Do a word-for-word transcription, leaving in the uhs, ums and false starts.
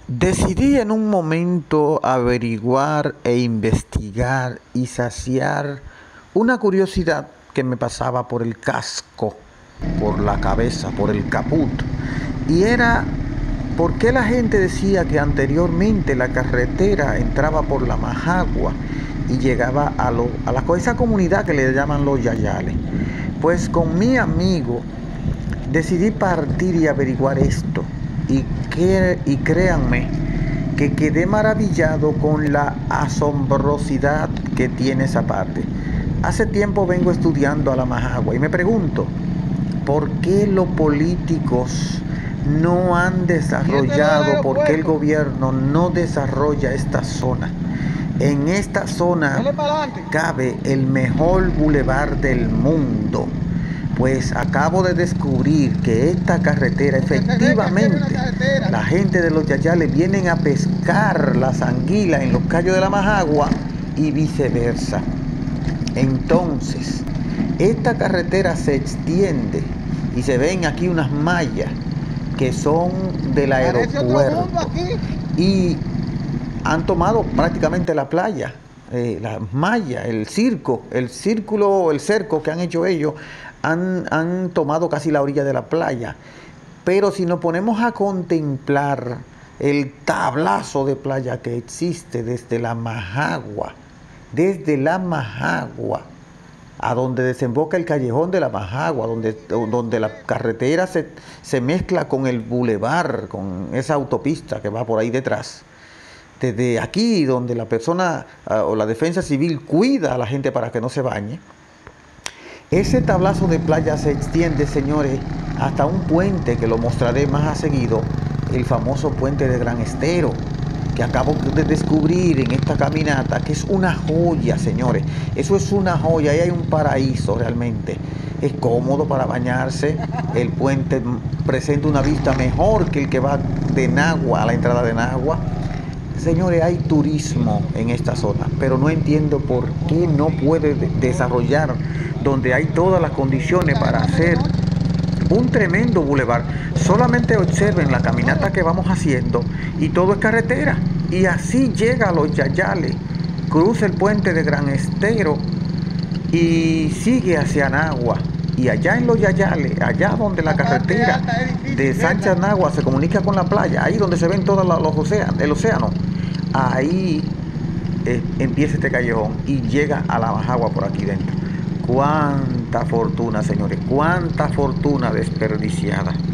Decidí en un momento averiguar e investigar y saciar una curiosidad que me pasaba por el casco, por la cabeza, por el caput. Y era por qué la gente decía que anteriormente la carretera entraba por la Majagua y llegaba a, lo, a la, esa comunidad que le llaman los Yayales. Pues con mi amigo decidí partir y averiguar esto. Y, que, y créanme que quedé maravillado con la asombrosidad que tiene esa parte. Hace tiempo vengo estudiando a la Majagua y me pregunto, ¿por qué los políticos no han desarrollado, por qué el gobierno no desarrolla esta zona? En esta zona cabe el mejor bulevar del mundo. Pues acabo de descubrir que esta carretera, efectivamente, la gente de los Yayales vienen a pescar las anguilas en los cayos de la Majagua y viceversa. Entonces, esta carretera se extiende y se ven aquí unas mallas que son del aeropuerto y han tomado prácticamente la playa. Eh, la malla, el circo, el círculo, el cerco que han hecho ellos, han, han tomado casi la orilla de la playa. Pero si nos ponemos a contemplar el tablazo de playa que existe desde la Majagua, desde la Majagua, a donde desemboca el callejón de la Majagua, donde, donde la carretera se, se mezcla con el bulevar, con esa autopista que va por ahí detrás. Desde aquí, donde la persona uh, o la defensa civil cuida a la gente para que no se bañe, ese tablazo de playa se extiende, señores, hasta un puente que lo mostraré más a seguido, el famoso puente de Gran Estero, que acabo de descubrir en esta caminata, que es una joya, señores. Eso es una joya, ahí hay un paraíso realmente. Es cómodo para bañarse, el puente presenta una vista mejor que el que va de Nagua a la entrada de Nagua. Señores, hay turismo en esta zona, pero no entiendo por qué no puede desarrollar donde hay todas las condiciones para hacer un tremendo bulevar. Solamente observen la caminata que vamos haciendo y todo es carretera. Y así llega a los Yayales, cruza el puente de Gran Estero y sigue hacia Nagua. Y allá en los Yayales, allá donde la carretera de Sánchez Nagua se comunica con la playa, ahí donde se ven todos los océanos, el océano, ahí eh, empieza este callejón y llega a la Majagua por aquí dentro. Cuánta fortuna, señores, cuánta fortuna desperdiciada.